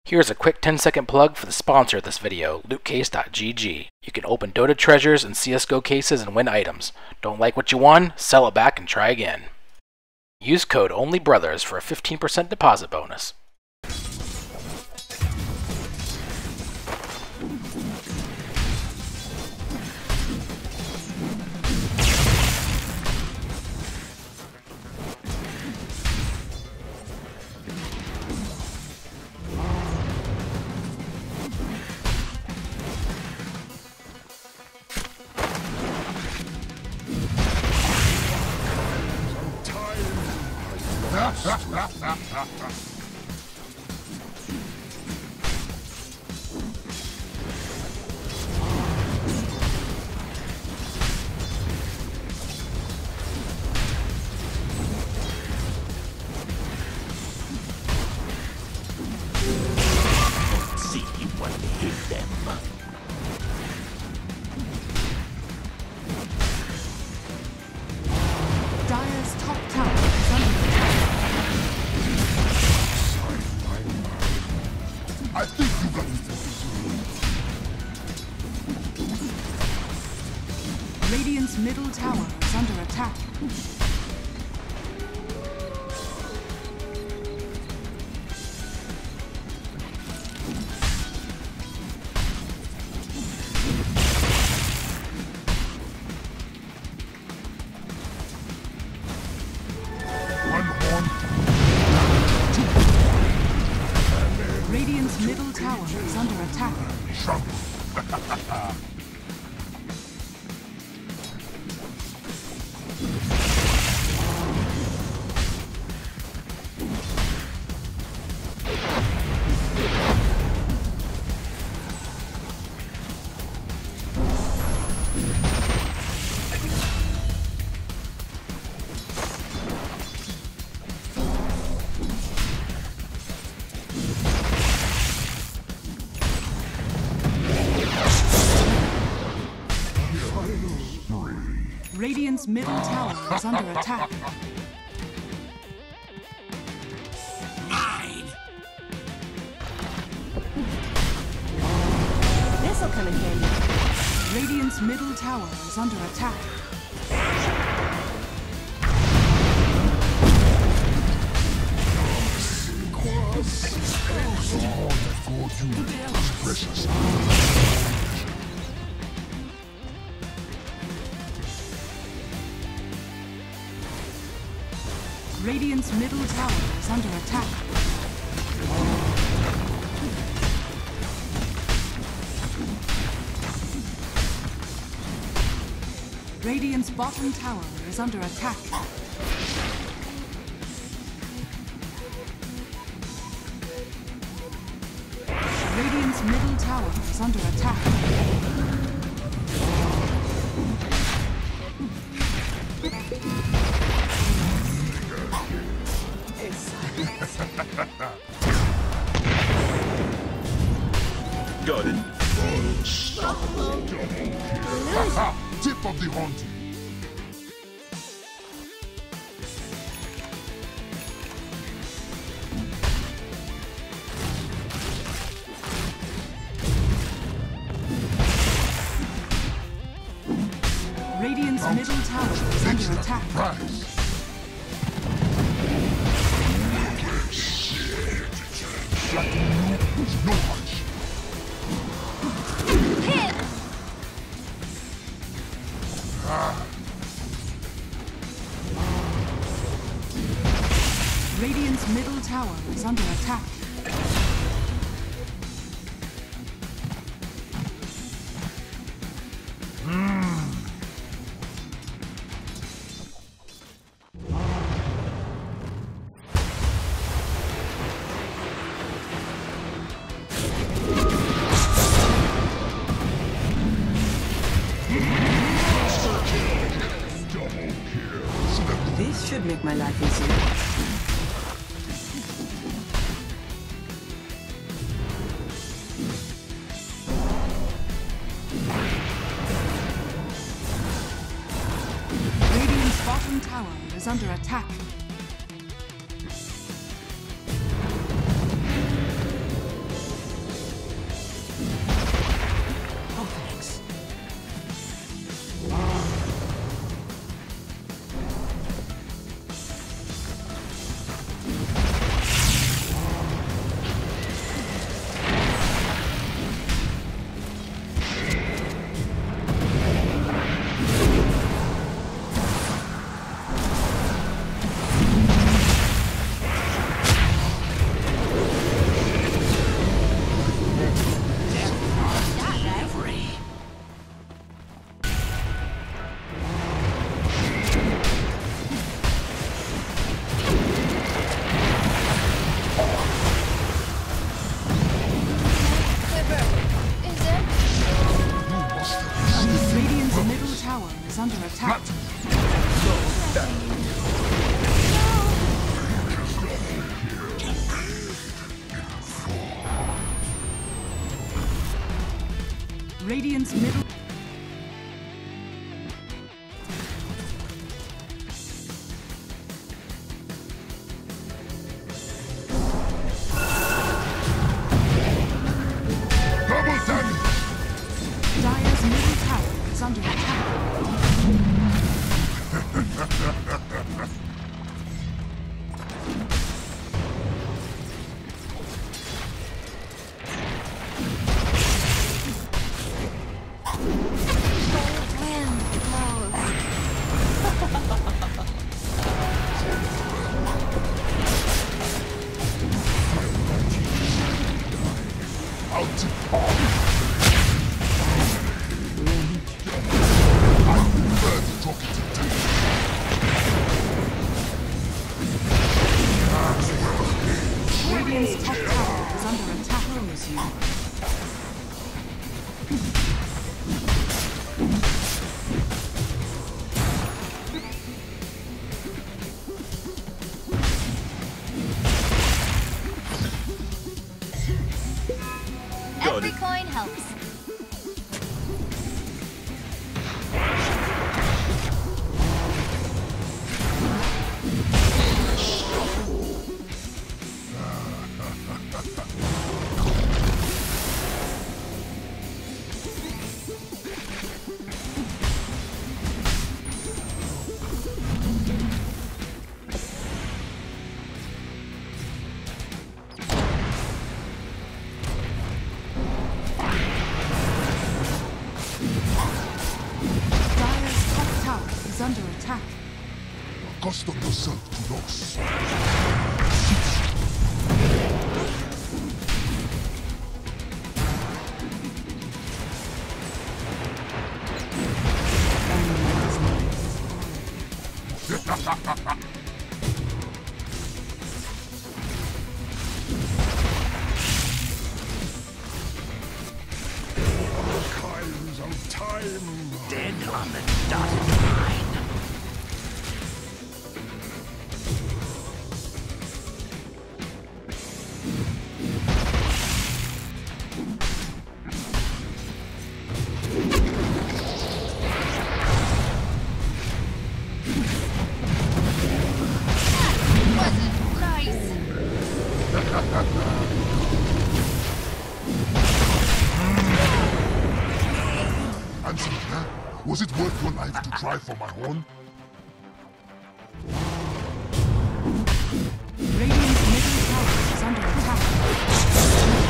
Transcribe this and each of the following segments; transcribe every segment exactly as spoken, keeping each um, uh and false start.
Here's a quick ten second plug for the sponsor of this video, loot case dot G G. You can open Dota treasures and C S G O cases and win items. Don't like what you won? Sell it back and try again. Use code ONLYBROTHERS for a fifteen percent deposit bonus. See what hit them. Dire's top tower is under I think you got this. Radiant's middle tower is under attack. One horn. Radiant's middle tower is under attack. Shrunk. Radiant's middle tower is under attack. Mine. This'll come in handy. Radiant's middle tower is under attack. All that God you is precious. Radiant's middle tower is under attack. Radiant's bottom tower is under attack. Radiant's middle tower is under attack. Got it. Haha! Tip of the haunting. Radiant's middle tower is Thanks under for the attack. prize. Like you is no much. Radiant's middle tower is under attack. This should make my life easier. Radiant's bottom tower is under attack. is under attack. Radiant's middle. Double damage! Dire's middle tower is under attack. Out to I prefer to talk it to death. Radiant's top tower is under attack. Every coin helps. Dire's top tower is under attack. Accustom yourself to loss. Archives of time. Dead on the dotted line. Wasn't nice. Answer me, huh? Was it worth your life to try for my horn? Radiant's middle tower is under attack.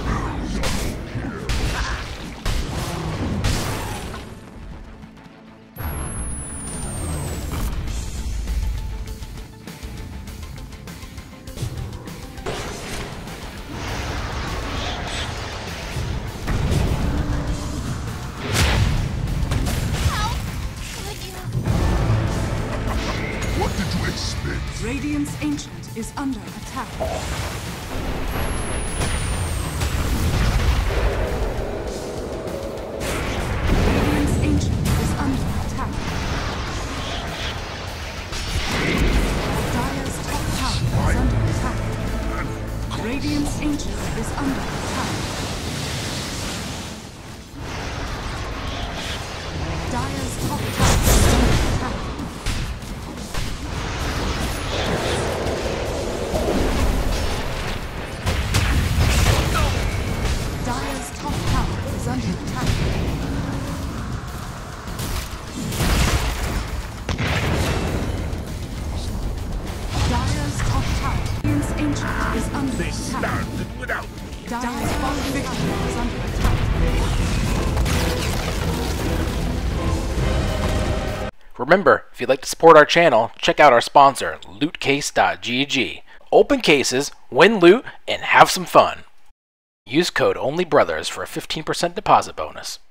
What did you expect? Radiant's ancient is under attack. Radiant's ancient is under attack. Dire's top tower is under attack. Radiant's ancient is under attack. Dire's top tower is under attack. Dire's top tower is under attack. Dire's top tower. Radiant's ancient is under They attack. stand without me. Dire's bottom tower is under attack. Remember, if you'd like to support our channel, check out our sponsor, loot case dot g g. Open cases, win loot, and have some fun. Use code ONLYBROTHERS for a fifteen percent deposit bonus.